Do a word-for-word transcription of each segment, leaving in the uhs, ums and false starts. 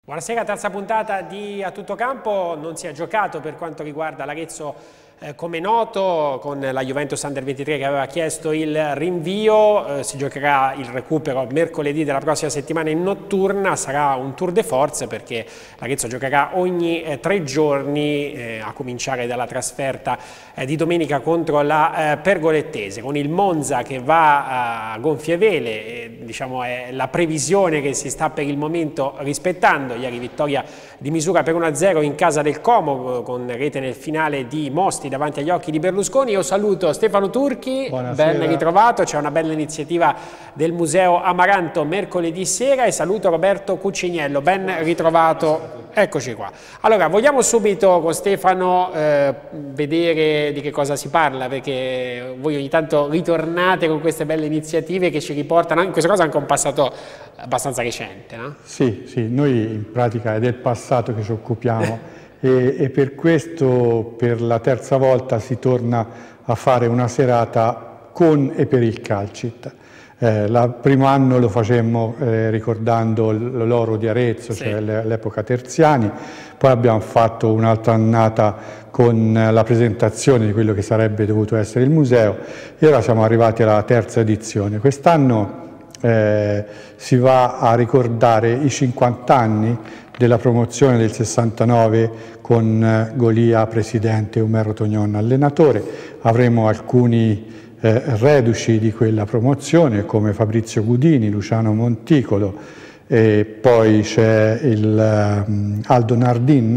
Buonasera, terza puntata di A Tutto Campo. Non si è giocato per quanto riguarda l'Arezzo, eh, come noto, con la Juventus Under ventitré che aveva chiesto il rinvio. Eh, si giocherà il recupero mercoledì della prossima settimana in notturna. Sarà un tour de force perché l'Arezzo giocherà ogni eh, tre giorni, eh, a cominciare dalla trasferta eh, di domenica contro la eh, Pergolettese, con il Monza che va a gonfie vele. Eh, diciamo è la previsione che si sta per il momento rispettando. Ieri vittoria di misura per uno a zero in casa del Como, con rete nel finale di Mosti davanti agli occhi di Berlusconi. Io saluto Stefano Turchi. Buonasera. Ben ritrovato. C'è una bella iniziativa del Museo Amaranto mercoledì sera, e saluto Roberto Cuciniello. Ben ritrovato. Eccoci qua. Allora, vogliamo subito con Stefano eh, vedere di che cosa si parla, perché voi ogni tanto ritornate con queste belle iniziative che ci riportano, in questa cosa anche un passato abbastanza recente, no? Sì, sì, noi in pratica è del passato che ci occupiamo e, e per questo per la terza volta si torna a fare una serata con e per il Calcit. Eh, il primo anno lo facemmo eh, ricordando l'oro di Arezzo, sì, cioè l'epoca Terziani, poi abbiamo fatto un'altra annata con la presentazione di quello che sarebbe dovuto essere il museo e ora siamo arrivati alla terza edizione. Quest'anno eh, si va a ricordare i cinquanta anni della promozione del sessantanove con eh, Golia presidente e Umero Tognon allenatore. Avremo alcuni Eh, reduci di quella promozione come Fabrizio Gudini, Luciano Monticolo, e poi c'è il um, Aldo Nardin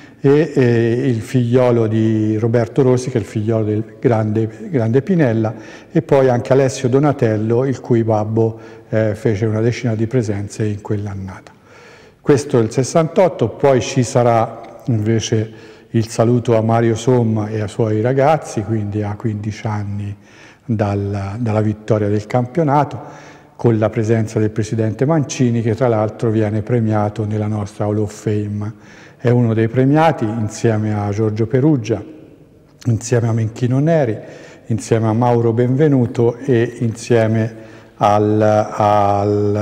e, e il figliolo di Roberto Rossi, che è il figliolo del grande, grande Pinella, e poi anche Alessio Donatello, il cui babbo eh, fece una decina di presenze in quell'annata. Questo è il sessantotto, poi ci sarà invece il saluto a Mario Somma e ai suoi ragazzi, quindi a quindici anni Dalla, dalla vittoria del campionato, con la presenza del presidente Mancini, che tra l'altro viene premiato nella nostra Hall of Fame. È uno dei premiati insieme a Giorgio Perugia, insieme a Menchino Neri, insieme a Mauro Benvenuto e insieme al, al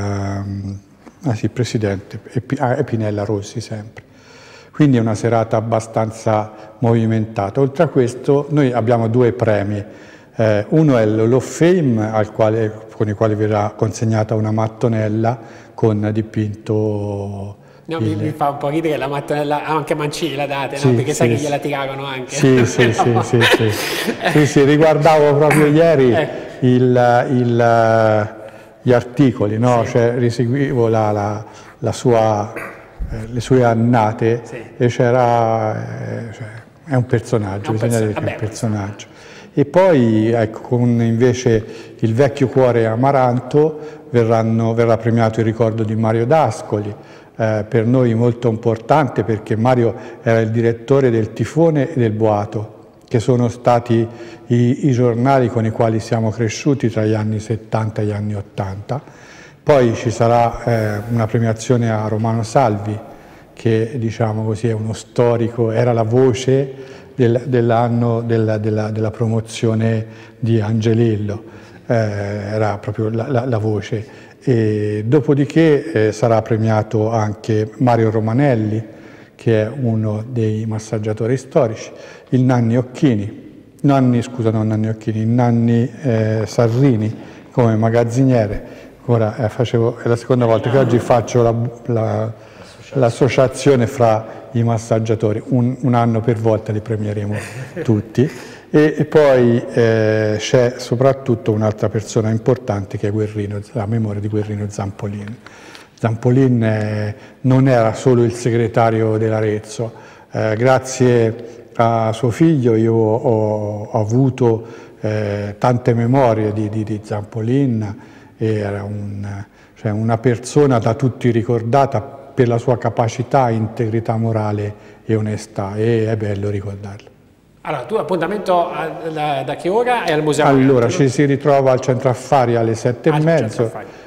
ah sì, presidente Pinella Rossi sempre. Quindi è una serata abbastanza movimentata. Oltre a questo noi abbiamo due premi. Eh, uno è l'Hall of Fame, al quale, con il quale verrà consegnata una mattonella con dipinto... No, il... mi, mi fa un po' ridere la mattonella, anche Mancini la date, sì, no? Perché sì, sai che sì. gliela tirarono anche. Sì, sì, no. sì, sì, sì. sì, sì, riguardavo proprio ieri ecco. il, il, gli articoli, no? Sì. Cioè, riseguivo la, la, la sua, eh, le sue annate sì. e c'era... Eh, cioè, è un personaggio, è un bisogna dire che è un personaggio. E poi ecco, con invece il vecchio cuore Amaranto verranno, verrà premiato il ricordo di Mario D'Ascoli, eh, per noi molto importante perché Mario era il direttore del Tifone e del Boato, che sono stati i, i giornali con i quali siamo cresciuti tra gli anni settanta e gli anni ottanta. Poi ci sarà eh, una premiazione a Romano Salvi, che diciamo così è uno storico, era la voce Del, dell'anno della, della, della promozione di Angelillo, eh, era proprio la, la, la voce. E dopodiché eh, sarà premiato anche Mario Romanelli, che è uno dei massaggiatori storici, il Nanni Occhini, Nanni, scusa, non Nanni Occhini, il Nanni eh, Sarrini come magazziniere. Ora eh, facevo, è la seconda volta che oggi faccio la, la, l'associazione fra i massaggiatori, un, un anno per volta li premieremo tutti e, e poi eh, c'è soprattutto un'altra persona importante che è Guerrino, la memoria di Guerrino Zampolin. Zampolin eh, non era solo il segretario dell'Arezzo, eh, grazie a suo figlio io ho, ho avuto eh, tante memorie di, di, di Zampolin, era un, cioè una persona da tutti ricordata per la sua capacità, integrità morale e onestà, e è bello ricordarlo. Allora, tu appuntamento a, da, da che ora è al Museo Allora, Amaranto, ci no? si ritrova al Centro Affari alle sette ah, e mezzo,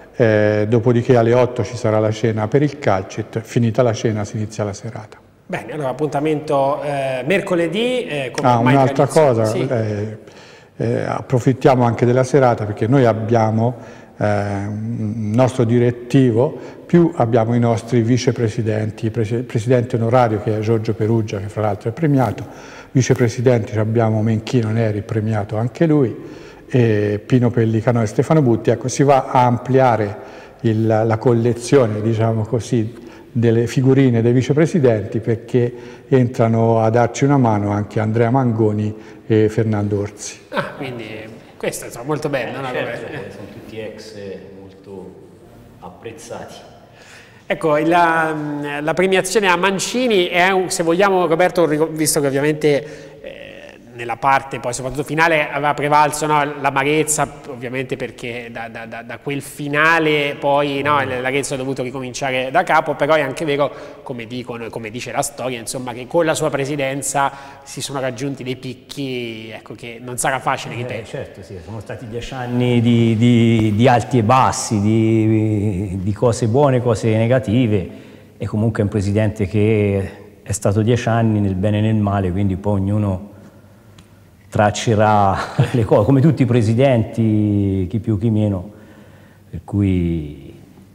eh, dopodiché alle otto ci sarà la cena per il Calcit, finita la cena si inizia la serata. Bene, allora appuntamento eh, mercoledì. Eh, ah, un'altra cosa, sì. eh, eh, approfittiamo anche della serata perché noi abbiamo un nostro direttivo, più abbiamo i nostri vicepresidenti, il presidente onorario che è Giorgio Perugia, che fra l'altro è premiato, vicepresidenti abbiamo Menchino Neri, premiato anche lui, e Pino Pellicano e Stefano Butti. Ecco, si va a ampliare il, la collezione, diciamo così, delle figurine dei vicepresidenti, perché entrano a darci una mano anche Andrea Mangoni e Fernando Orsi. Ah, quindi questo è molto bello, no? Certo, eh. Sono tutti ex molto apprezzati. Ecco, la, la premiazione a Mancini è, un, se vogliamo, Roberto, visto che ovviamente nella parte poi soprattutto finale aveva prevalso, no, l'amarezza, ovviamente perché da, da, da quel finale poi, no, l'Arezzo ha dovuto ricominciare da capo, però è anche vero, come dicono, come dice la storia, insomma, che con la sua presidenza si sono raggiunti dei picchi, ecco, che non sarà facile ripetere. Eh, certo, sì, sono stati dieci anni di, di, di alti e bassi, di, di cose buone, cose negative, e comunque è un presidente che è stato dieci anni nel bene e nel male, quindi poi ognuno traccerà le cose, come tutti i presidenti, chi più chi meno, per cui...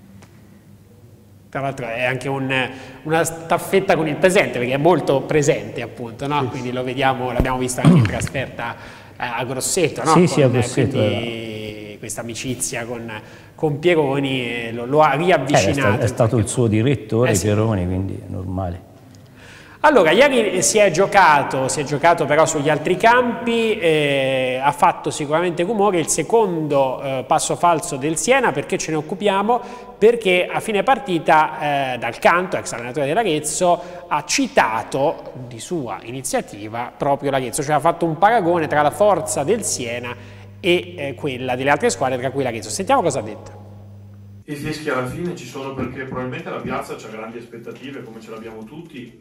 Tra l'altro è anche un, una staffetta con il presente, perché è molto presente, appunto, no? Quindi lo vediamo, l'abbiamo visto anche in trasferta a Grosseto, no? Sì, con, sì, a Grosseto. Quindi questa amicizia con, con Pieroni lo, lo ha riavvicinato. Eh, è, sta, è stato il suo direttore, eh, sì. Pieroni, quindi è normale. Allora, ieri si è giocato, si è giocato però sugli altri campi, eh, ha fatto sicuramente rumore il secondo eh, passo falso del Siena. Perché ce ne occupiamo? Perché a fine partita eh, Dal Canto, ex allenatore dell'Arezzo, ha citato di sua iniziativa proprio l'Arezzo, cioè ha fatto un paragone tra la forza del Siena e eh, quella delle altre squadre, tra cui l'Arezzo. Sentiamo cosa ha detto. I fischi alla fine ci sono perché probabilmente la piazza ha grandi aspettative, come ce l'abbiamo tutti,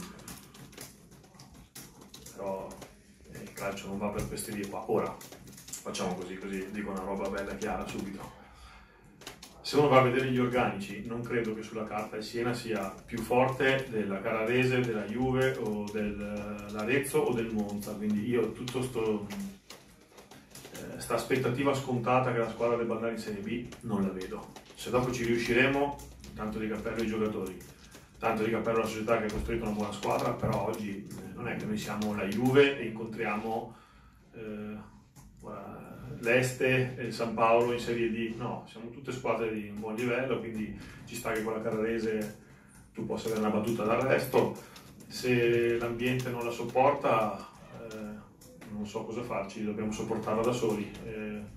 però il calcio non va per queste vie qua. Ora facciamo così, così dico una roba bella e chiara subito. Se uno va a vedere gli organici, non credo che sulla carta il Siena sia più forte della Carrarese, della Juve o dell'Arezzo o del Monza, quindi io tutto sto eh, sta aspettativa scontata che la squadra debba andare in Serie B non la vedo. Se dopo ci riusciremo, tanto di cappello ai giocatori, tanto di cappello alla società che ha costruito una buona squadra, però oggi eh, non è che noi siamo la Juve e incontriamo eh, l'Este e il San Paolo in Serie D, no, siamo tutte squadre di un buon livello, quindi ci sta che con la Carrarese tu possa avere una battuta d'arresto. Se l'ambiente non la sopporta, eh, non so cosa farci, dobbiamo sopportarla da soli. Eh,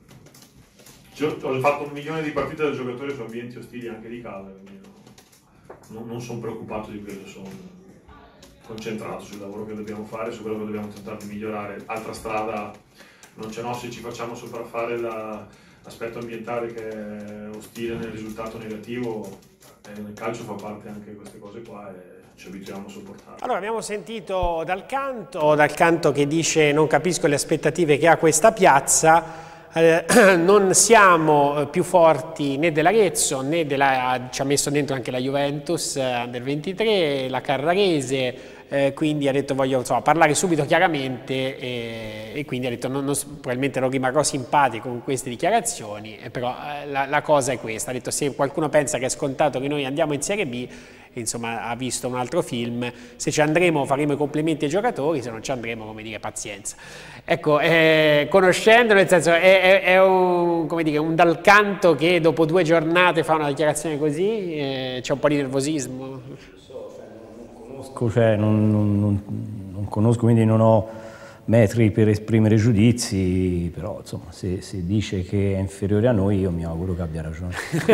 ho fatto un milione di partite da giocatore su ambienti ostili anche di casa, quindi non, non sono preoccupato di quello, sono concentrato sul lavoro che dobbiamo fare, su quello che dobbiamo tentare di migliorare. Altra strada non ce n'ho se ci facciamo sopraffare l'aspetto ambientale che è ostile nel risultato negativo. Eh, nel calcio fa parte anche queste cose qua e ci abituiamo a sopportarle. Allora, abbiamo sentito Dal Canto, Dal Canto che dice: non capisco le aspettative che ha questa piazza. Eh, non siamo più forti né dell'Arezzo né della, ci ha messo dentro anche la Juventus eh, del ventitré, la Carrarese, eh, quindi ha detto voglio insomma, parlare subito chiaramente e, e quindi ha detto non, non, probabilmente non rimarrò simpatico con queste dichiarazioni, eh, però eh, la, la cosa è questa, ha detto se qualcuno pensa che è scontato che noi andiamo in Serie B, insomma ha visto un altro film, se ci andremo faremo i complimenti ai giocatori, se non ci andremo, come dire, pazienza. Ecco, eh, conoscendolo, nel senso è, è, è un, come dire, un Dal Canto che dopo due giornate fa una dichiarazione così, eh, c'è un po' di nervosismo. Non so, cioè, non conosco, cioè, non, non, non, non conosco, quindi non ho metri per esprimere giudizi, però insomma se, se dice che è inferiore a noi io mi auguro che abbia ragione.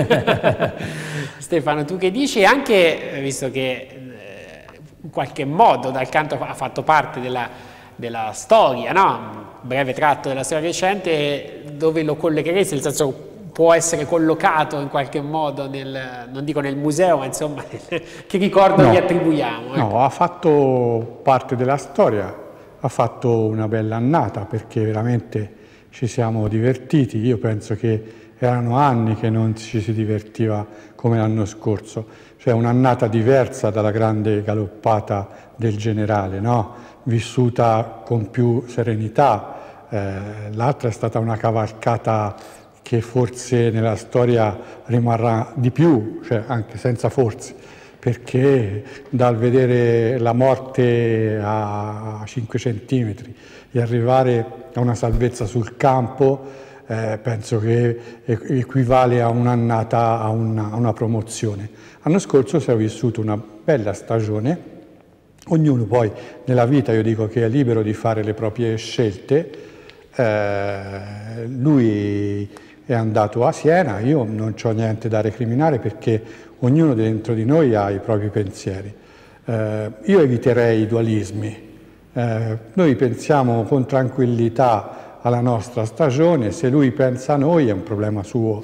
Stefano, tu che dici? Anche visto che eh, in qualche modo Dal Canto ha fatto parte della, della storia, no? Un breve tratto della storia recente, dove lo collegheresti, nel senso può essere collocato in qualche modo nel, non dico nel museo, ma insomma che ricordo no, gli attribuiamo? Ecco. No, ha fatto parte della storia. Ha fatto una bella annata perché veramente ci siamo divertiti. Io penso che erano anni che non ci si divertiva come l'anno scorso, cioè un'annata diversa dalla grande galoppata del generale, no? Vissuta con più serenità. Eh, l'altra è stata una cavalcata che forse nella storia rimarrà di più, cioè anche senza forse, perché dal vedere la morte a cinque centimetri e arrivare a una salvezza sul campo, eh, penso che equivale a un'annata, a una, a una promozione. L'anno scorso si è vissuto una bella stagione, ognuno poi nella vita, io dico che è libero di fare le proprie scelte, eh, lui è andato a Siena, io non ho niente da recriminare perché ognuno dentro di noi ha i propri pensieri. Eh, io eviterei i dualismi, eh, noi pensiamo con tranquillità alla nostra stagione, se lui pensa a noi è un problema suo,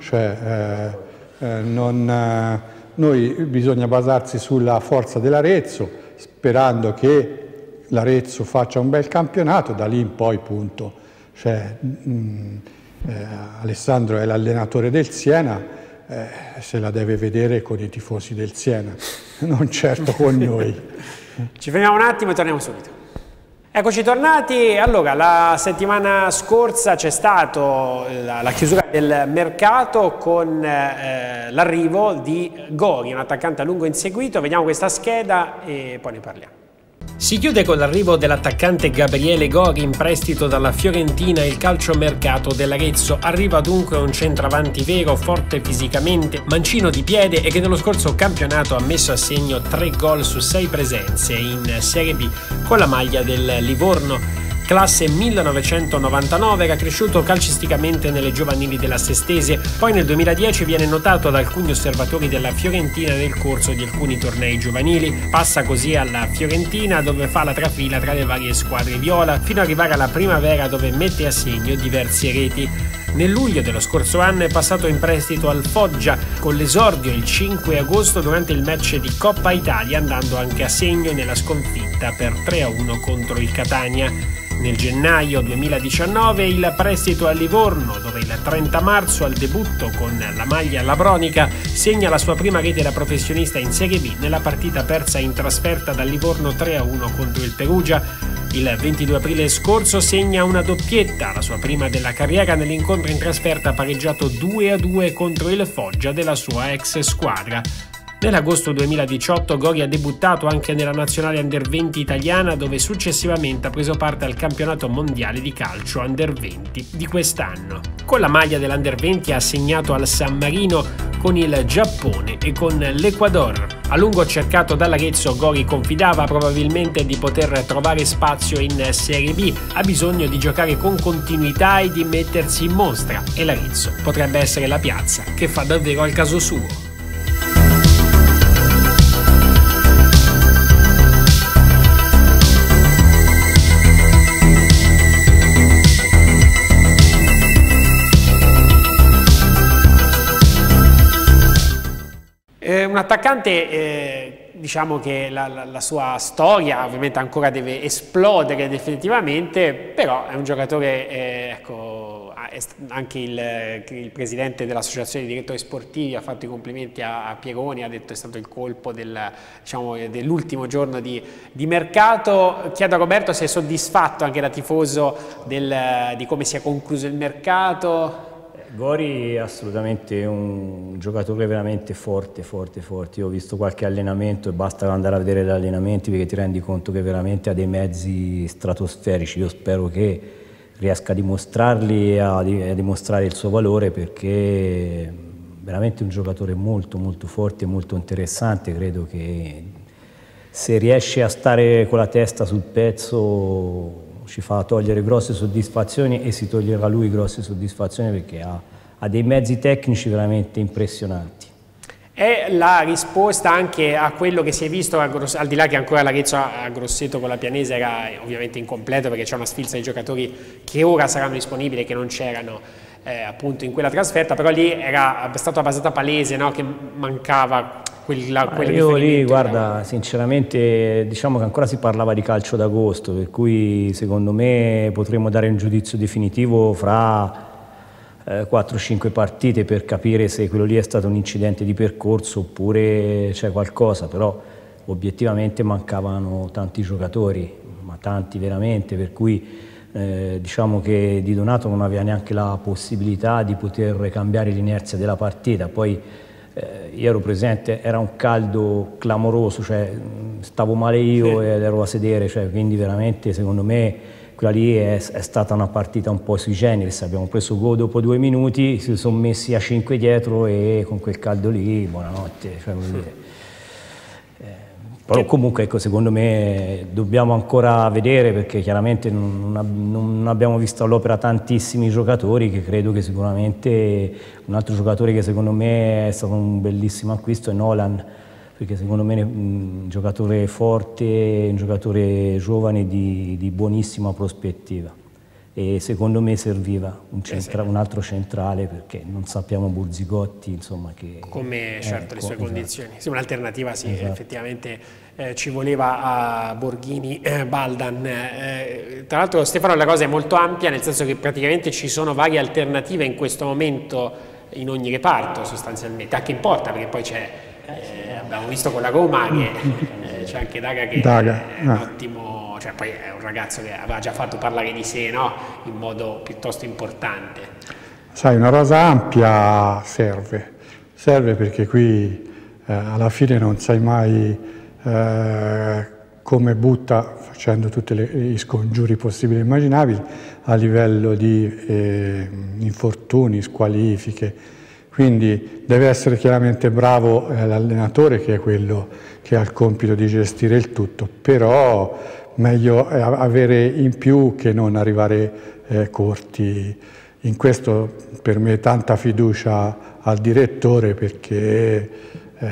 cioè, eh, eh, non, eh, noi bisogna basarsi sulla forza dell'Arezzo, sperando che l'Arezzo faccia un bel campionato, da lì in poi punto. Cioè, mh, eh, Alessandro è l'allenatore del Siena, eh, se la deve vedere con i tifosi del Siena, non certo con noi. Ci fermiamo un attimo e torniamo subito. Eccoci tornati. Allora, la settimana scorsa c'è stata la, la chiusura del mercato con eh, l'arrivo di Gori, un attaccante a lungo inseguito. Vediamo questa scheda e poi ne parliamo. Si chiude con l'arrivo dell'attaccante Gabriele Gori in prestito dalla Fiorentina il calciomercato dell'Arezzo. Arriva dunque un centravanti vero, forte fisicamente, mancino di piede e che nello scorso campionato ha messo a segno tre gol su sei presenze in Serie B con la maglia del Livorno. Classe millenovecentonovantanove, era cresciuto calcisticamente nelle giovanili della Sestese, poi nel duemiladieci viene notato da alcuni osservatori della Fiorentina nel corso di alcuni tornei giovanili, passa così alla Fiorentina dove fa la trafila tra le varie squadre viola, fino ad arrivare alla primavera dove mette a segno diverse reti. Nel luglio dello scorso anno è passato in prestito al Foggia, con l'esordio il cinque agosto durante il match di Coppa Italia, andando anche a segno nella sconfitta per tre a uno contro il Catania. Nel gennaio duemiladiciannove il prestito a Livorno, dove il trenta marzo al debutto con la maglia labronica segna la sua prima rete da professionista in Serie B nella partita persa in trasferta dal Livorno tre a uno contro il Perugia. Il ventidue aprile scorso segna una doppietta, la sua prima della carriera, nell'incontro in trasferta pareggiato due a due contro il Foggia della sua ex squadra. Nell'agosto duemiladiciotto Gori ha debuttato anche nella nazionale under venti italiana, dove successivamente ha preso parte al campionato mondiale di calcio under venti di quest'anno. Con la maglia dell'under venti ha segnato al San Marino, con il Giappone e con l'Ecuador. A lungo cercato dall'Arezzo, Gori confidava probabilmente di poter trovare spazio in Serie B, ha bisogno di giocare con continuità e di mettersi in mostra, e l'Arezzo potrebbe essere la piazza che fa davvero al caso suo. Un attaccante, eh, diciamo che la, la, la sua storia ovviamente ancora deve esplodere definitivamente, però è un giocatore, eh, ecco, anche il, il presidente dell'associazione di direttori sportivi ha fatto i complimenti a, a Pieroni, ha detto che è stato il colpo del, diciamo, dell'ultimo giorno di, di mercato. Chiedo a Roberto se è soddisfatto anche da tifoso del, di come si è concluso il mercato. Gori è assolutamente un giocatore veramente forte, forte, forte. Io ho visto qualche allenamento e basta andare a vedere gli allenamenti perché ti rendi conto che veramente ha dei mezzi stratosferici. Io spero che riesca a dimostrarli e a, a dimostrare il suo valore, perché è veramente un giocatore molto, molto forte e molto interessante. Credo che se riesce a stare con la testa sul pezzo ci fa togliere grosse soddisfazioni e si toglierà lui grosse soddisfazioni, perché ha, ha dei mezzi tecnici veramente impressionanti. È la risposta anche a quello che si è visto, al di là che ancora l'Arezzo a Grosseto con la Pianese era ovviamente incompleto perché c'è una sfilza di giocatori che ora saranno disponibili e che non c'erano eh, appunto in quella trasferta, però lì era stata abbastanza palese, no? Che mancava quella, quel io lì, guarda, sinceramente diciamo che ancora si parlava di calcio d'agosto, per cui secondo me potremmo dare un giudizio definitivo fra eh, quattro cinque partite per capire se quello lì è stato un incidente di percorso oppure c'è qualcosa, però obiettivamente mancavano tanti giocatori, ma tanti veramente, per cui Eh, diciamo che Di Donato non aveva neanche la possibilità di poter cambiare l'inerzia della partita, poi eh, io ero presente, era un caldo clamoroso, cioè, stavo male io ed ero a sedere, cioè, quindi veramente secondo me quella lì è, è stata una partita un po' sui generis, abbiamo preso gol dopo due minuti, si sono messi a cinque dietro e con quel caldo lì, buonanotte, cioè, vuol dire. Però comunque ecco, secondo me dobbiamo ancora vedere, perché chiaramente non, non abbiamo visto all'opera tantissimi giocatori, che credo che sicuramente un altro giocatore che secondo me è stato un bellissimo acquisto è Nolan, perché secondo me è un giocatore forte, un giocatore giovane di, di buonissima prospettiva. E secondo me serviva un, centra, un altro centrale, perché non sappiamo Burzigotti, insomma, che come certo eh, le sue esatto. condizioni. Sì, un'alternativa sì, Esatto. effettivamente eh, ci voleva a Borghini, eh, Baldan. Eh, tra l'altro Stefano la cosa è molto ampia, nel senso che praticamente ci sono varie alternative in questo momento in ogni reparto sostanzialmente, anche in porta, perché poi c'è, eh, abbiamo visto con la Roma che eh, c'è anche Daga che Daga, è un eh. ottimo, cioè poi è un ragazzo che aveva già fatto parlare di sé, no? In modo piuttosto importante. Sai, una rosa ampia serve, serve perché qui eh, alla fine non sai mai eh, come butta, facendo tutti gli scongiuri possibili e immaginabili, a livello di eh, infortuni, squalifiche. Quindi deve essere chiaramente bravo eh, l'allenatore, che è quello che ha il compito di gestire il tutto, però meglio avere in più che non arrivare eh, corti. In questo per me tanta fiducia al direttore, perché eh,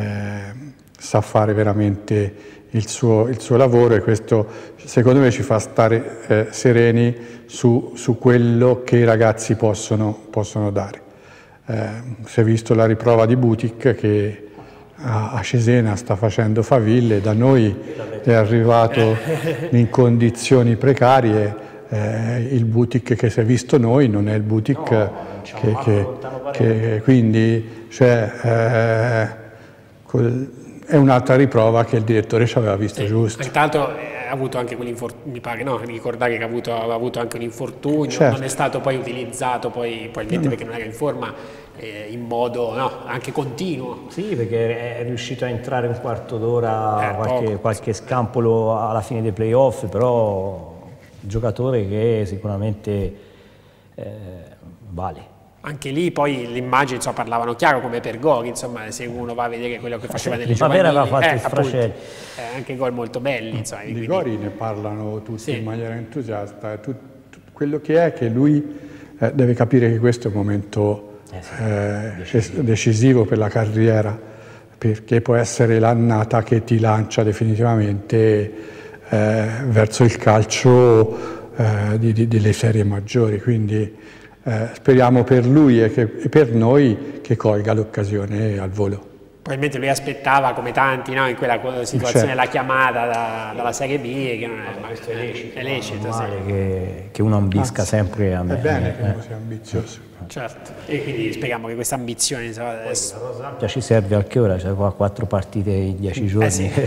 sa fare veramente il suo, il suo lavoro, e questo secondo me ci fa stare eh, sereni su, su quello che i ragazzi possono, possono dare. Eh, si è visto la riprova di Butic che a, a Cesena sta facendo faville, da noi è arrivato in condizioni precarie. Eh, il Butic che si è visto noi non è il Butic no, che, che, che quindi cioè, eh, col, è un'altra riprova che il direttore ci aveva visto sì, giusto. Tra l'altro ha avuto anche quell'infortunio, mi pare, no? Ricordare che ha avuto, aveva avuto anche un infortunio, certo. Non è stato poi utilizzato, poi probabilmente no. Perché non era in forma eh, in modo no, anche continuo. Sì, perché è riuscito a entrare un quarto d'ora, eh, qualche, qualche scampolo alla fine dei playoff, però un giocatore che sicuramente eh, vale. Anche lì poi le immagini insomma, parlavano chiaro come per Gori, insomma se uno va a vedere quello che faceva nelle giovanili, aveva fatto eh, il appunto, eh, anche gol molto belli. Insomma, di quindi... Gori ne parlano tutti sì. in maniera entusiasta, tu, tu, quello che è che lui eh, deve capire che questo è un momento eh sì, eh, decisivo. decisivo per la carriera, perché può essere l'annata che ti lancia definitivamente eh, verso il calcio eh, di, di, delle serie maggiori, quindi Eh, speriamo per lui e, che, e per noi che colga l'occasione al volo. Probabilmente lui aspettava, come tanti, no, in quella situazione, certo. La chiamata da, dalla Serie B, che non è, questo è lecito, è lecito sì. che, che uno ambisca Anzi, sempre a me. È bene eh, che uno sia ambizioso. Certo, e quindi speriamo che questa ambizione insomma, adesso... La rosa ampia ci serve a che ora? C'è qua quattro partite in dieci giorni, eh sì.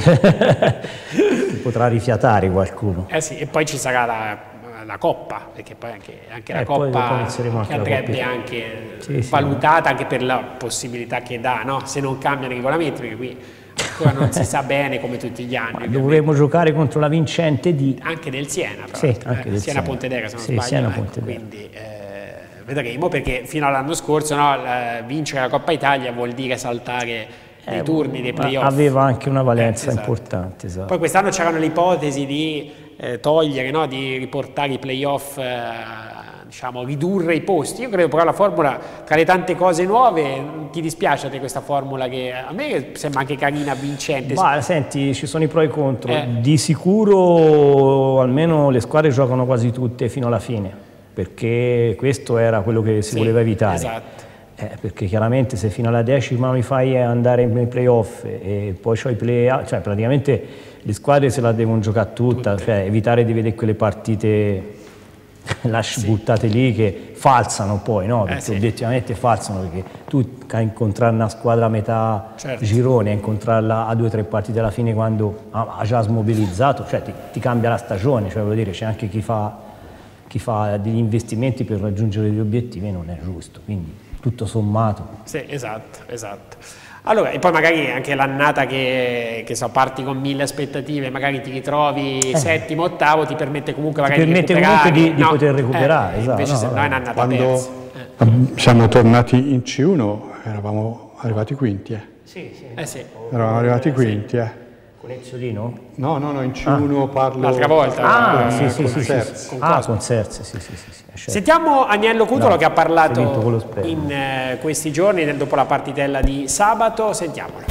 Potrà rifiatare qualcuno. Eh sì, e poi ci sarà la... la Coppa, perché poi anche, anche la eh, Coppa che andrebbe la anche sì, valutata sì. anche per la possibilità che dà, no? Se non cambiano i regolamenti, perché qui ancora non si sa bene come tutti gli anni. Dovremmo giocare contro la vincente di... Anche del Siena, però, sì, eh? del Siena Pontedera, se non sì, sbaglio. Siena ecco, Pontedera. Quindi eh, vedremo, perché fino all'anno scorso no, la, vincere la Coppa Italia vuol dire saltare eh, i turni dei playoff. Aveva anche una valenza eh, esatto. importante. Esatto. Poi quest'anno c'erano le ipotesi di eh, togliere, no, di riportare i playoff, eh, diciamo, ridurre i posti. Io credo però la formula, tra le tante cose nuove, ti dispiace a te questa formula che a me sembra anche carina, vincente? Ma senti, ci sono i pro e i contro. Eh. Di sicuro almeno le squadre giocano quasi tutte fino alla fine, perché questo era quello che si sì, voleva evitare. Esatto. Eh, perché chiaramente se fino alla decima mi fai andare nei playoff e poi c'ho i play-out, cioè praticamente le squadre se la devono giocare tutta, tutte. Cioè evitare di vedere quelle partite lasci sì. buttate lì che falsano poi, no? Perché eh, sì. obiettivamente falsano, perché tu a incontrare una squadra a metà certo. girone, a incontrarla a due o tre partite alla fine quando ha già smobilizzato, cioè ti, ti cambia la stagione, cioè vuol dire c'è anche chi fa chi fa degli investimenti per raggiungere degli obiettivi non è giusto, quindi tutto sommato. Sì, esatto, esatto. Allora, e poi magari anche l'annata che, che so, parti con mille aspettative, magari ti ritrovi eh. settimo, ottavo, ti permette comunque magari ti permette di recuperare. comunque di, no. di poter recuperare, eh, esatto. Invece no, se no, no è un'annata Quando persa. Eh. siamo tornati in C uno eravamo arrivati quinti, eh. Sì, sì. Eh sì. Eravamo arrivati quinti, eh. Con Ezzolino? No, no, no, in C uno ah. parlo... L'altra volta. Ah, eh, sì, sì, con sì, Serzi. sì. Con Ah, con Serzi, sì, sì, sì, sì. Certo. Sentiamo Agnello Cutolo, no, che ha parlato in eh, questi giorni, nel, dopo la partitella di sabato. Sentiamolo.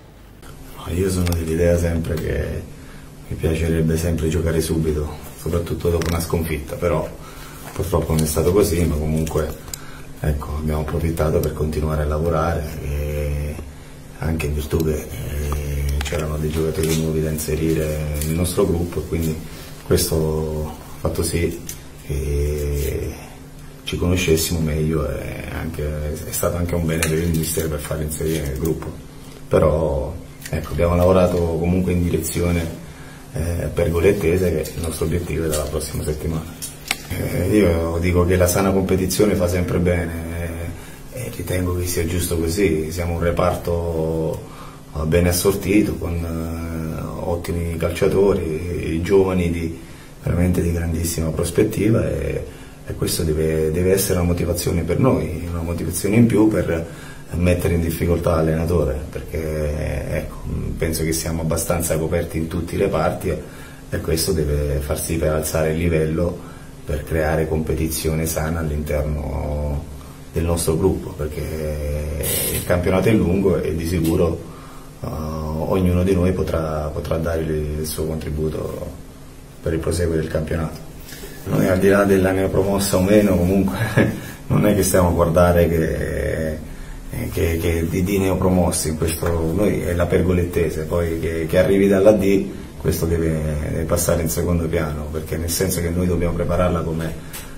Io sono dell'idea sempre che mi piacerebbe sempre giocare subito, soprattutto dopo una sconfitta, però purtroppo non è stato così, ma comunque ecco, abbiamo approfittato per continuare a lavorare, e anche in virtù che eh, c'erano dei giocatori nuovi da inserire nel nostro gruppo, e quindi questo ha fatto sì che ci conoscessimo meglio, e anche, è stato anche un bene per il mister per farli inserire nel gruppo. Però ecco, abbiamo lavorato comunque in direzione eh, pergolettese, che è il nostro obiettivo dalla prossima settimana. Eh, io dico che la sana competizione fa sempre bene, eh, e ritengo che sia giusto così. Siamo un reparto eh, ben assortito, con eh, ottimi calciatori, giovani di, veramente di grandissima prospettiva, e, e questo deve, deve essere una motivazione per noi, una motivazione in più per mettere in difficoltà l'allenatore, perché ecco, penso che siamo abbastanza coperti in tutti i reparti, e, e questo deve far sì per alzare il livello, per creare competizione sana all'interno del nostro gruppo, perché il campionato è lungo e di sicuro uh, ognuno di noi potrà, potrà dare il suo contributo per il proseguo del campionato. Noi, al di là della neopromossa o meno, comunque non è che stiamo a guardare che Che, che di, di neopromossi, in questo noi è la pergolettese, poi che, che arrivi dalla D, questo deve, deve passare in secondo piano, perché nel senso che noi dobbiamo prepararla come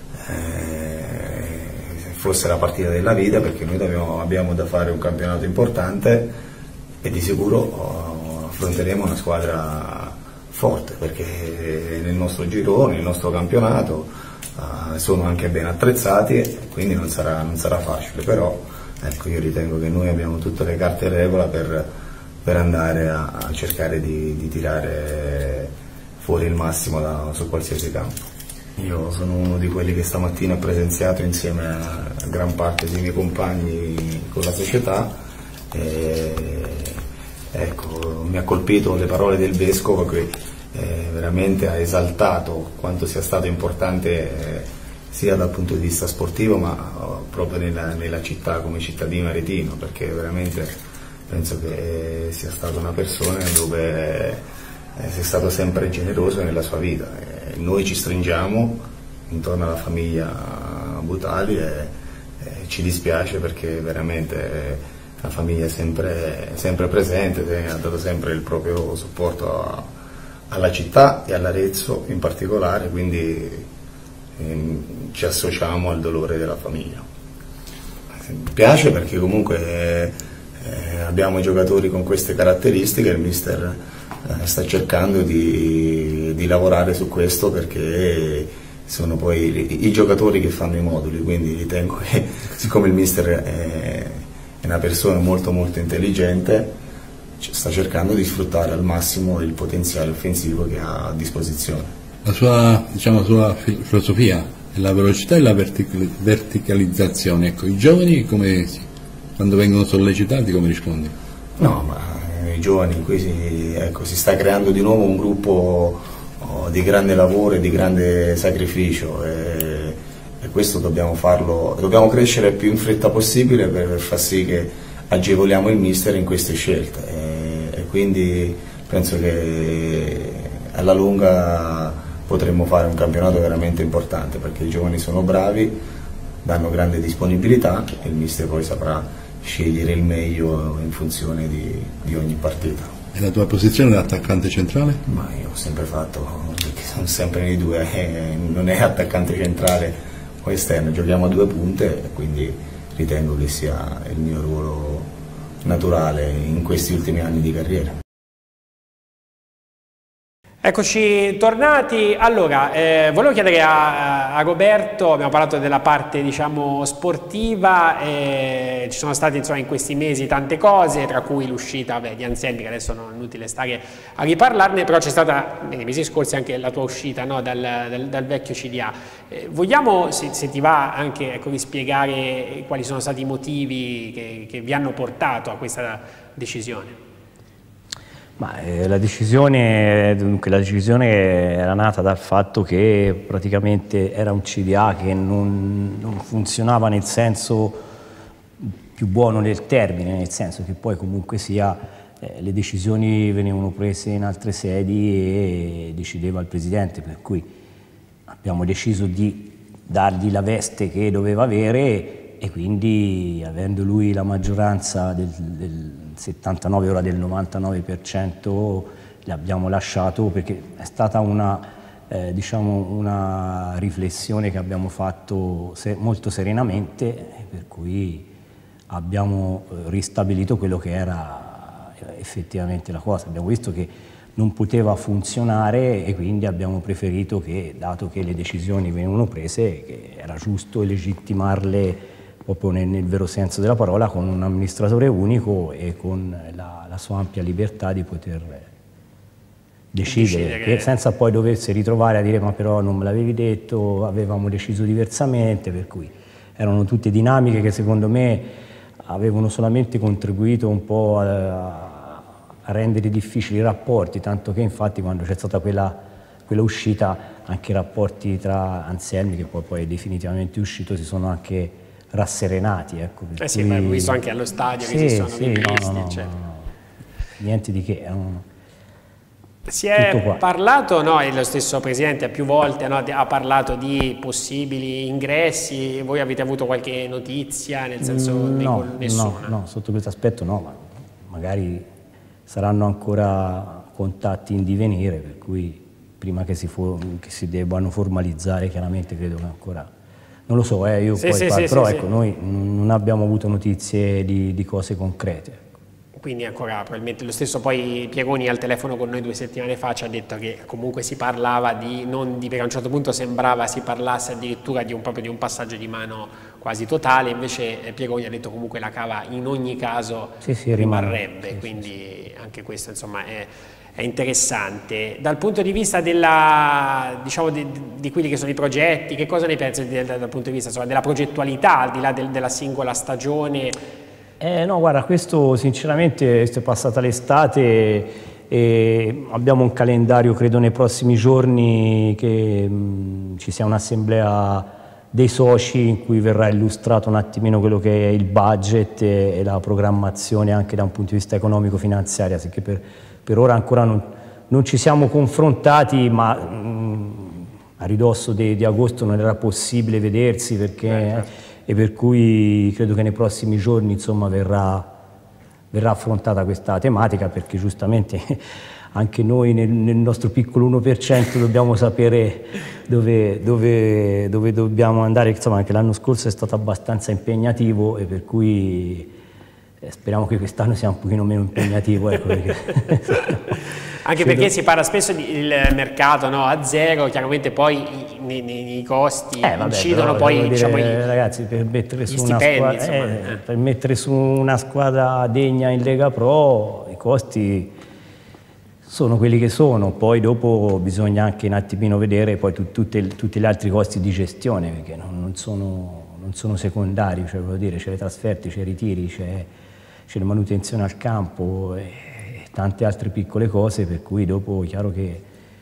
eh, se fosse la partita della vita, perché noi dobbiamo, abbiamo da fare un campionato importante, e di sicuro oh, affronteremo una squadra forte, perché nel nostro girone, nel nostro campionato uh, sono anche ben attrezzati, e quindi non sarà, non sarà facile, però ecco, io ritengo che noi abbiamo tutte le carte in regola per, per andare a, a cercare di, di tirare fuori il massimo da, su qualsiasi campo. Io sono uno di quelli che stamattina ha presenziato insieme a gran parte dei miei compagni con la società, e, ecco, mi ha colpito le parole del Vescovo, che eh, veramente ha esaltato quanto sia stato importante eh, sia dal punto di vista sportivo, ma proprio nella, nella città, come cittadino aretino, perché veramente penso che sia stata una persona dove eh, sia stato sempre generoso nella sua vita. E noi ci stringiamo intorno alla famiglia Butali, e, e ci dispiace, perché veramente eh, la famiglia è sempre, sempre presente, ha dato sempre il proprio supporto a, alla città e all'Arezzo in particolare, quindi ci associamo al dolore della famiglia. Mi piace perché comunque eh, abbiamo giocatori con queste caratteristiche, il mister eh, sta cercando di, di lavorare su questo, perché sono poi i, i giocatori che fanno i moduli, quindi ritengo che, siccome il mister è, è una persona molto molto intelligente, sta cercando di sfruttare al massimo il potenziale offensivo che ha a disposizione. La sua, diciamo, sua filosofia è la velocità e la verticalizzazione. Ecco, i giovani come, quando vengono sollecitati, come rispondi? No, ma i giovani qui si, ecco, si sta creando di nuovo un gruppo oh, di grande lavoro e di grande sacrificio, e, e questo dobbiamo farlo, dobbiamo crescere il più in fretta possibile per, per far sì che agevoliamo il mister in queste scelte, e, e quindi penso che alla lunga potremmo fare un campionato veramente importante, perché i giovani sono bravi, danno grande disponibilità, e il mister poi saprà scegliere il meglio in funzione di, di ogni partita. E la tua posizione è attaccante centrale? Ma io ho sempre fatto, perché sono sempre nei due, eh, non è attaccante centrale o esterno, giochiamo a due punte, e quindi ritengo che sia il mio ruolo naturale in questi ultimi anni di carriera. Eccoci tornati. Allora, eh, volevo chiedere a, a Roberto, abbiamo parlato della parte diciamo sportiva, eh, ci sono state insomma in questi mesi tante cose, tra cui l'uscita di Anselmi, che adesso non è inutile stare a riparlarne, però c'è stata nei mesi scorsi anche la tua uscita, no, dal, dal, dal vecchio C D A. Eh, vogliamo, se, se ti va, anche ecco, rispiegare quali sono stati i motivi che, che vi hanno portato a questa decisione? Ma, eh, la, decisione, dunque, la decisione era nata dal fatto che praticamente era un C D A che non, non funzionava nel senso più buono del termine, nel senso che poi comunque sia eh, le decisioni venivano prese in altre sedi e decideva il Presidente, per cui abbiamo deciso di dargli la veste che doveva avere e quindi avendo lui la maggioranza del, del settantanove, ora del novantanove per cento, l'abbiamo lasciato perché è stata una, eh, diciamo una riflessione che abbiamo fatto se, molto serenamente, per cui abbiamo ristabilito quello che era effettivamente la cosa. Abbiamo visto che non poteva funzionare e quindi abbiamo preferito che, dato che le decisioni venivano prese, che era giusto legittimarle proprio nel, nel vero senso della parola, con un amministratore unico e con la, la sua ampia libertà di poter decidere, decidere che... senza poi doversi ritrovare a dire ma però non me l'avevi detto, avevamo deciso diversamente, per cui erano tutte dinamiche che secondo me avevano solamente contribuito un po' a, a rendere difficili i rapporti, tanto che infatti quando c'è stata quella, quella uscita anche i rapporti tra Anselmi, che poi, poi è definitivamente uscito, si sono anche rasserenati, ecco. Eh sì, cui... abbiamo visto anche allo stadio sì, che si sono sì, rivisti, no, no, cioè. no, no. Niente di che. No. Si è parlato, no, e lo stesso Presidente più volte no, ha parlato di possibili ingressi, voi avete avuto qualche notizia, nel senso mm, no, nessuna? No, no, sotto questo aspetto no, ma magari saranno ancora contatti in divenire, per cui prima che si, che si debbano formalizzare chiaramente credo che ancora... Non lo so, eh, io sì, poi sì, parlo, sì, però sì, ecco, sì. Noi non abbiamo avuto notizie di, di cose concrete. Quindi ancora probabilmente lo stesso poi Pieroni al telefono con noi due settimane fa ci ha detto che comunque si parlava di, non di, perché a un certo punto sembrava si parlasse addirittura di un, proprio di un passaggio di mano quasi totale, invece Pieroni ha detto comunque la cava in ogni caso sì, sì, rimarrebbe, sì, quindi sì, sì. Anche questo insomma è... è interessante. Dal punto di vista della, diciamo, di, di quelli che sono i progetti, che cosa ne pensi dal, dal punto di vista insomma, della progettualità, al di là del, della singola stagione? Eh, no, guarda, questo sinceramente è passata l'estate e abbiamo un calendario, credo nei prossimi giorni che mh, ci sia un'assemblea dei soci in cui verrà illustrato un attimino quello che è il budget e, e la programmazione anche da un punto di vista economico-finanziario, perché per Per ora ancora non, non ci siamo confrontati, ma mh, a ridosso di, di agosto non era possibile vedersi, perché, Beh, certo. eh, e per cui credo che nei prossimi giorni insomma, verrà, verrà affrontata questa tematica, perché giustamente anche noi nel, nel nostro piccolo uno per cento dobbiamo sapere dove, dove, dove dobbiamo andare. Insomma, anche l'anno scorso è stato abbastanza impegnativo e per cui... speriamo che quest'anno sia un pochino meno impegnativo, ecco, perché... anche Credo... perché si parla spesso del mercato no, a zero, chiaramente poi i, nei, nei costi eh, vabbè, incidono però, poi dire, diciamo, ragazzi, per mettere, su una stipendi, squadra, insomma, eh, eh. per mettere su una squadra degna in Lega Pro i costi sono quelli che sono, poi dopo bisogna anche un attimino vedere poi tu, tutte, tutti gli altri costi di gestione, perché non, non, sono, non sono secondari, cioè, voglio dire, c'è le trasferte, c'è i ritiri, c'è c'è la manutenzione al campo e tante altre piccole cose, per cui dopo è chiaro che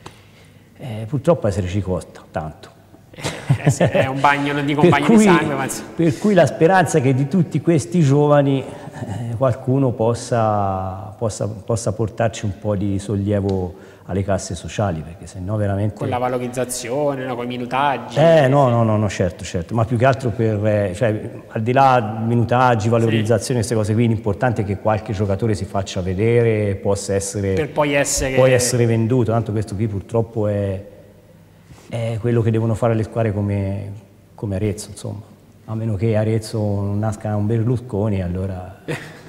eh, purtroppo essere ci costa tanto. Eh, è un bagno, non dico un bagno cui, di sangue, ma... Per cui la speranza è che di tutti questi giovani eh, qualcuno possa, possa, possa portarci un po' di sollievo alle casse sociali, perché se no veramente... Con la valorizzazione, no, con i minutaggi... Eh no, no, no, no, certo, certo, ma più che altro per, eh, cioè, al di là di minutaggi, valorizzazione, queste sì. cose qui, l'importante è che qualche giocatore si faccia vedere e possa essere... Per poi essere... poi essere venduto, tanto questo qui purtroppo è, è quello che devono fare le squadre come, come Arezzo, insomma, a meno che Arezzo non nasca un Berlusconi, allora...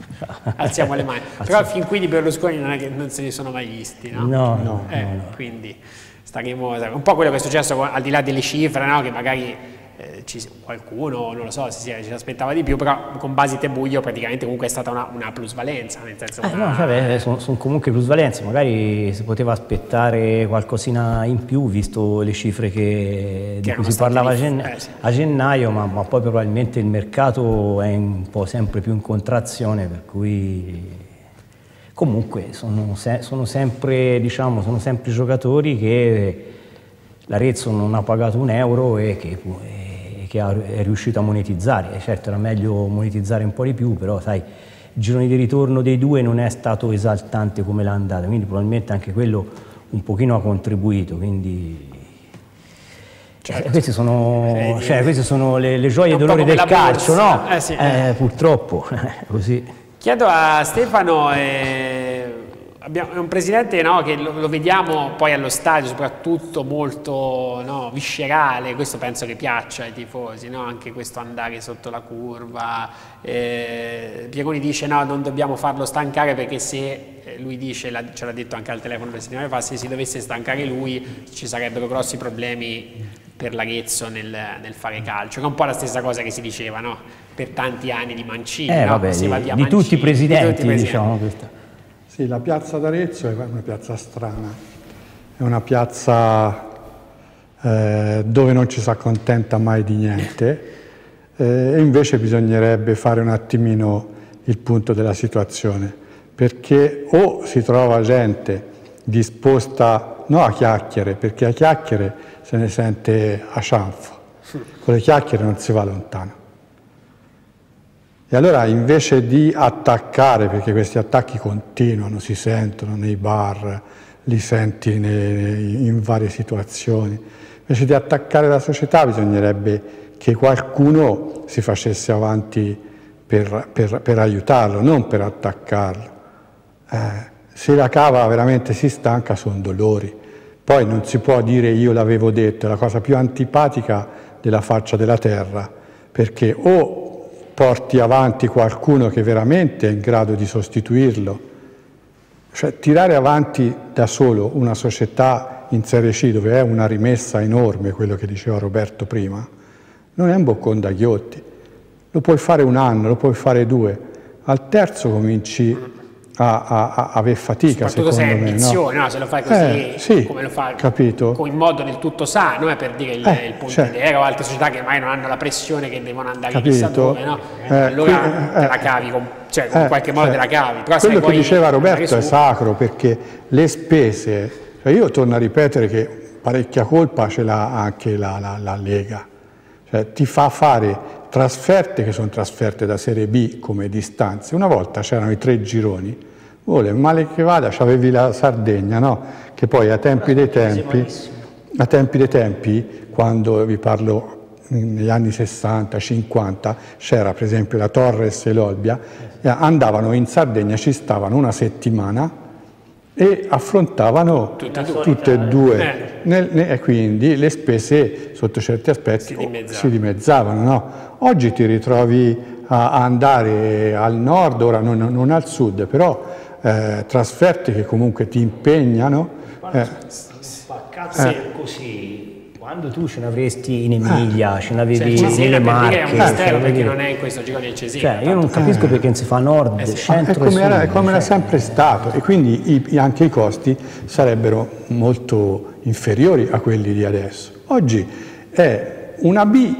alziamo le mani. Però fin qui di Berlusconi non è che non se ne sono mai visti, no? No, no, eh, no, no. Quindi staremo, un po' quello che è successo al di là delle cifre, no? Che magari eh, ci, qualcuno, non lo so, si, si aspettava di più, però con Basit e Buglio praticamente comunque è stata una, una plusvalenza, nel senso Eh, una... no, cioè, sono, sono comunque plusvalenze, magari si poteva aspettare qualcosina in più visto le cifre che, di Che cui si erano parlava a, state gen- eh, sì. a gennaio, ma, ma poi probabilmente il mercato è un po' sempre più in contrazione, per cui comunque sono, se- sono sempre, diciamo, sono sempre giocatori che l'Arezzo non ha pagato un euro e che, e che ha, è riuscito a monetizzare. Certo era meglio monetizzare un po' di più, però sai, il girone di ritorno dei due non è stato esaltante come l'ha andata, quindi probabilmente anche quello un pochino ha contribuito. Quindi certo. eh, queste sono, eh, cioè, queste sono le, le gioie e i dolori del calcio, no? Eh, sì. eh, purtroppo, così. Chiedo a Stefano, eh, abbiamo, è un presidente, no, che lo, lo vediamo poi allo stadio soprattutto molto, no, viscerale, questo penso che piaccia ai tifosi, no? Anche questo andare sotto la curva. Eh, Piegoni dice no, non dobbiamo farlo stancare perché se, eh, lui dice, la, ce l'ha detto anche al telefono due settimane fa, se si dovesse stancare lui ci sarebbero grossi problemi per l'Arezzo nel, nel fare calcio, che è un po' la stessa cosa che si diceva, no? Per tanti anni di Mancini, eh, no? vabbè, si va di, via di, Mancini, tutti i presidenti, di tutti i presidenti. diciamo questa. Sì, la piazza d'Arezzo è una piazza strana, è una piazza eh, dove non ci si accontenta mai di niente eh, e invece bisognerebbe fare un attimino il punto della situazione, perché o si trova gente disposta, no a chiacchiere, perché a chiacchiere se ne sente a cianfo, con le chiacchiere non si va lontano. E allora invece di attaccare, perché questi attacchi continuano, si sentono nei bar, li senti nei, in varie situazioni, invece di attaccare la società bisognerebbe che qualcuno si facesse avanti per, per, per aiutarlo, non per attaccarlo. Eh, se la cava veramente si stanca sono dolori, poi non si può dire io l'avevo detto, è la cosa più antipatica della faccia della terra, perché o porti avanti qualcuno che veramente è in grado di sostituirlo, cioè tirare avanti da solo una società in Serie C dove è una rimessa enorme, quello che diceva Roberto prima, non è un boccone da ghiotti, lo puoi fare un anno, lo puoi fare due, al terzo cominci a, a, a avere fatica, secondo se hai me, ambizione, no? no? Se lo fai così, eh, sì, come lo fai, capito? con in modo del tutto sano, eh, per dire il, eh, il punto cioè, di Lega o altre società che mai non hanno la pressione che devono andare capito? chissà dove, no? Eh, allora qui, te eh, la cavi, con, cioè in eh, qualche modo cioè, te la cavi. Però quello che poi diceva Roberto è su... sacro, perché le spese, cioè io torno a ripetere che parecchia colpa ce l'ha anche la, la, la Lega, cioè ti fa fare trasferte che sono trasferte da Serie B come distanze. Una volta c'erano i tre gironi, vuole male che vada, c'avevi la Sardegna, no? Che poi a tempi dei tempi, a tempi dei tempi, quando vi parlo negli anni sessanta, cinquanta, c'era per esempio la Torres e l'Olbia, andavano in Sardegna, ci stavano una settimana e affrontavano tutte, tutte e due, eh. nel, ne, e quindi le spese sotto certi aspetti si dimezzavano, si dimezzavano, no? Oggi ti ritrovi a, a andare al nord, ora non, non al sud, però eh, trasferte che comunque ti impegnano. Eh, Spaccate eh. così. Quando tu ce n'avresti in Emilia, eh. ce n'avevi cioè, nelle Marche. È un mistero perché non è in questo girone del Cesena. Cioè, io non capisco eh. perché non si fa nord, eh sì. centro è come e era, sud. è come era cioè. sempre stato, e quindi i, anche i costi sarebbero molto inferiori a quelli di adesso. Oggi è una B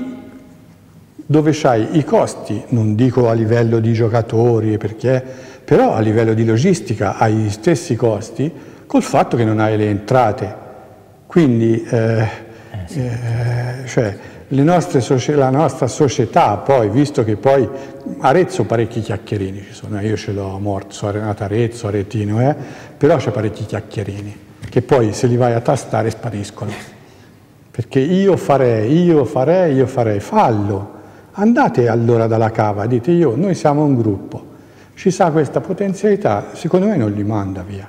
dove c'hai i costi, non dico a livello di giocatori, perché, però a livello di logistica hai gli stessi costi col fatto che non hai le entrate. Quindi eh, Eh, sì. eh, cioè, le nostre la nostra società poi, visto che poi Arezzo parecchi chiacchierini ci sono, io ce l'ho morto, sono Renato Arezzo, Aretino, eh, però c'è parecchi chiacchierini che poi se li vai a tastare spariscono, perché io farei, io farei, io farei, fallo, andate allora dalla cava, dite io, noi siamo un gruppo, ci sa questa potenzialità, secondo me non li manda via,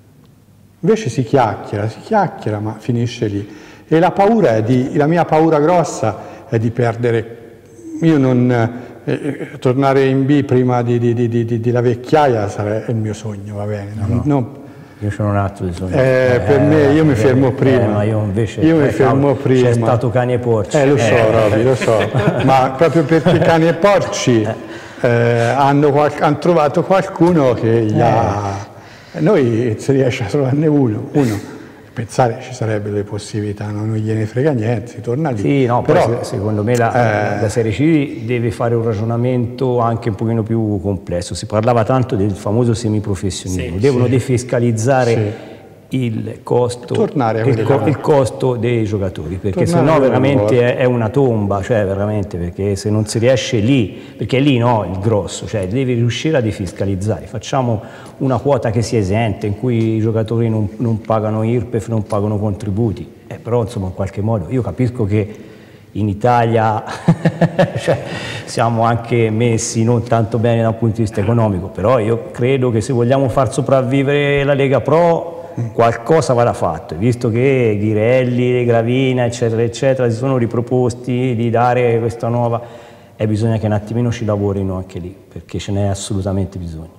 invece si chiacchiera, si chiacchiera ma finisce lì. E la paura è di, la mia paura grossa è di perdere, io non, eh, tornare in B prima di, di, di, di, di la vecchiaia sarà il mio sogno, va bene? No, no. Non, Io sono un altro di sogno. Eh, per eh, me, io mi eh, fermo eh, prima. ma io invece io mi eh, fermo prima. C'è stato Cani e Porci. Eh, lo so, eh. Roby, lo so. Ma proprio perché Cani e Porci eh, hanno, qual- hanno trovato qualcuno che gli ha... Noi si riesce a trovarne uno, uno. Pensare ci sarebbero le possibilità, no? Non gliene frega niente, si torna lì. Sì, no, però poi secondo me la, eh, la Serie C deve fare un ragionamento anche un pochino più complesso. Si parlava tanto del famoso semiprofessionismo, sì, devono sì. defiscalizzare Sì. il costo, Tornare a il, quelli co- là. il costo dei giocatori, perché Tornare sennò a quelli veramente là. è, è una tomba, cioè veramente, perché se non si riesce lì, perché è lì no, il grosso, cioè devi riuscire a defiscalizzare. Facciamo una quota che sia esente, in cui i giocatori non, non pagano I R P E F, non pagano contributi, eh, però insomma in qualche modo io capisco che in Italia cioè, siamo anche messi non tanto bene dal punto di vista economico, però io credo che se vogliamo far sopravvivere la Lega Pro qualcosa va fatto, visto che Ghirelli, Gravina eccetera eccetera si sono riproposti di dare questa nuova, e bisogna che un attimino ci lavorino anche lì, perché ce n'è assolutamente bisogno.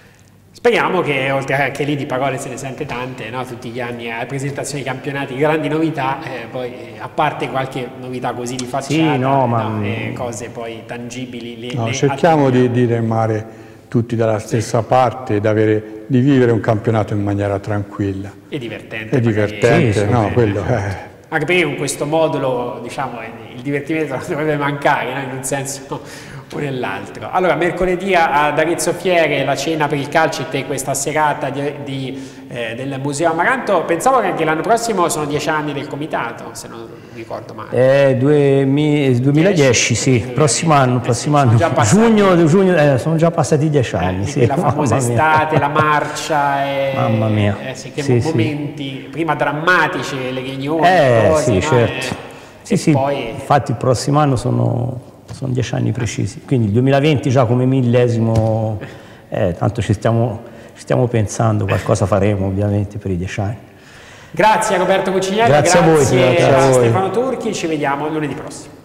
Speriamo che oltre a che lì di parole se ne sente tante, no? Tutti gli anni a presentazioni di campionati, grandi novità, eh, poi eh, a parte qualche novità così di facciata, Sì, no, ma- no, eh, cose poi tangibili. Le, no, le cerchiamo di, atteniamo. di remare tutti dalla stessa parte ed avere, di vivere un campionato in maniera tranquilla. E divertente. È magari. divertente, Sì, sì, no? sì. Quello è... Anche perché con questo modulo, diciamo, il divertimento non dovrebbe mancare, no? In un senso o nell'altro. Allora, mercoledì ad Arezzo Fiere la cena per il calcit e questa serata di, di, eh, del Museo Amaranto. Pensavo che anche l'anno prossimo sono dieci anni del comitato, se non ricordo male. Eh, due- mi- duemiladieci, sì, prossimo anno, prossimo sono anno. già passati. Giugno, giugno eh, sono già passati dieci anni. Eh, sì. la famosa Mamma mia. estate, la marcia, e, Mamma mia. eh, sì, che Sì, sì. momenti prima drammatici, le riunioni, Eh, cose, sì, no? certo. Eh, Sì, e sì, poi infatti il prossimo anno sono, sono dieci anni precisi, quindi il duemilaventi già come millesimo, eh, tanto ci stiamo, ci stiamo pensando, qualcosa faremo ovviamente per i dieci anni. grazie a Roberto Cuciniello, Grazie a voi, grazie grazie a a voi. Stefano Turchi, ci vediamo lunedì prossimo.